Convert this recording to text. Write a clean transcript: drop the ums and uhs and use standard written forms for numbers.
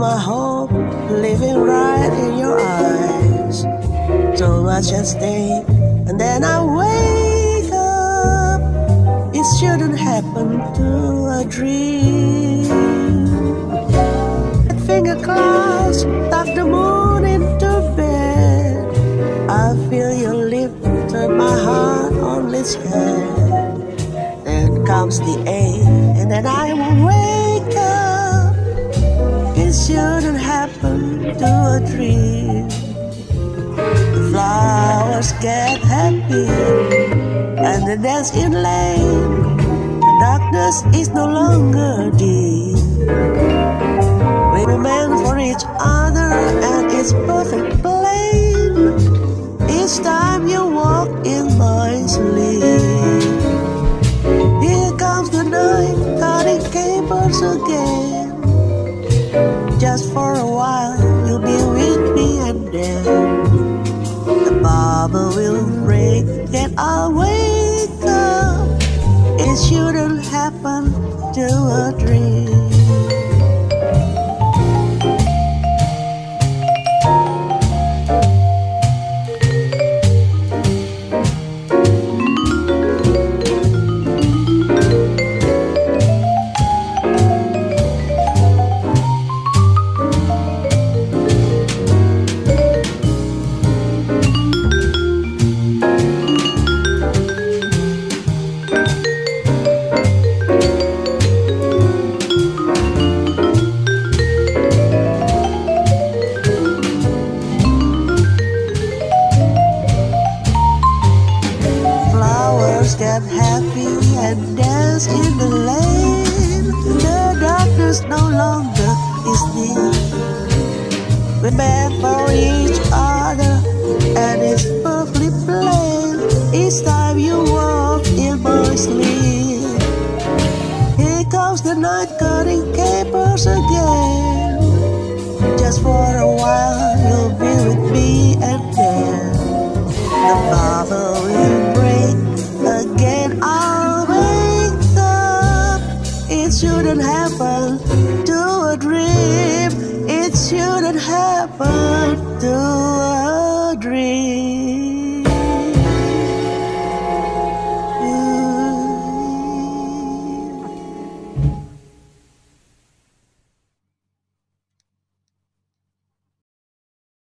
my hope living right in your eyes. So much at stake, and then I wake up. It shouldn't happen to a dream. Finger crossed, tuck the moon into bed. I feel your lips turn my heart on its head. Then comes the ache, and then I wake up. It shouldn't happen to a dream. The flowers get happy, and the dance in lane. Darkness is no longer deep. We're meant for each other, and it's perfect plain. Each time you walk in my sleep. Here comes the night, cutting capers again. Just for a while, you'll be with me, and then the bubble will break, then I'll wake up. It shouldn't happen to a dream. Get happy and dance in the lane. The darkness no longer is near. We're meant for each other, and it's perfectly plain. Each time you walk in my sleep. Here comes the night, cutting capers again.